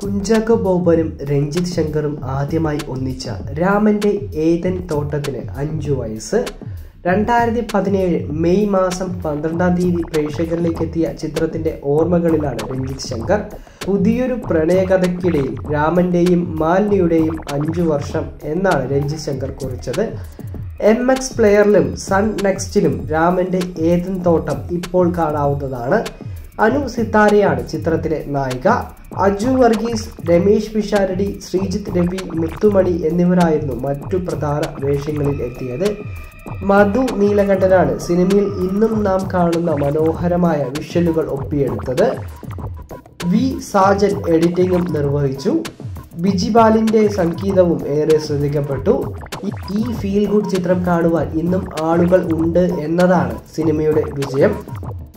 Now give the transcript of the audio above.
കുഞ്ചാക്കോ ബോബനും രഞ്ജിത്ത് ശങ്കറും ആദ്യമായി ഒന്നിച്ച രാമന്റെ ഏദൻ തോട്ടത്തിന് 5 വയസ്സ്. 2017 മെയ് മാസം 12-ാം തീയതി പ്രേക്ഷകരിലേക്ക് എത്തിയ ചിത്രത്തിന്റെ ഓർമ്മകളിലാണ് രഞ്ജിത്ത് ശങ്കർ. പുതിയൊരു പ്രണയകഥയ്ക്കിടയിൽ രാമന്റെയും മാലിനിയുടെയും 5 വർഷം എന്നാണ് രഞ്ജിത്ത് ശങ്കർ കുറിച്ചത്. MX പ്ലെയറിലും സൺ നെക്സ്റ്റിലും രാമന്റെ ഏദൻ തോട്ടം ഇപ്പോൾ കാണാവുന്നതാണ്. അനു സിത്താരയാണ് ചിത്രത്തിലെ നായിക. അജു വർഗീസ്, രമേശ് പിഷാരടി, ശ്രീജിത്ത് രവി, മുത്തുമണി എന്നിവരായിരുന്നു മറ്റു പ്രധാന വേഷങ്ങളിൽ എത്തിയത്. മധു നീലകണ്ഠനാണ് സിനിമയിൽ ഇന്നും നാം കാണുന്ന മനോഹരമായ വിഷ്വലുകൾ ഒപ്പിയെടുത്തത്. വി സാജൻ എഡിറ്റിംഗും നിർവഹിച്ചു. ബിജിബാലിന്റെ സംഗീതവും ഏറെ ശ്രദ്ധിക്കപ്പെട്ടു. ഈ ഫീൽ ഗുഡ് ചിത്രം കാണുവാൻ ഇന്നും ആളുകൾ ഉണ്ട് എന്നതാണ് സിനിമയുടെ വിജയം.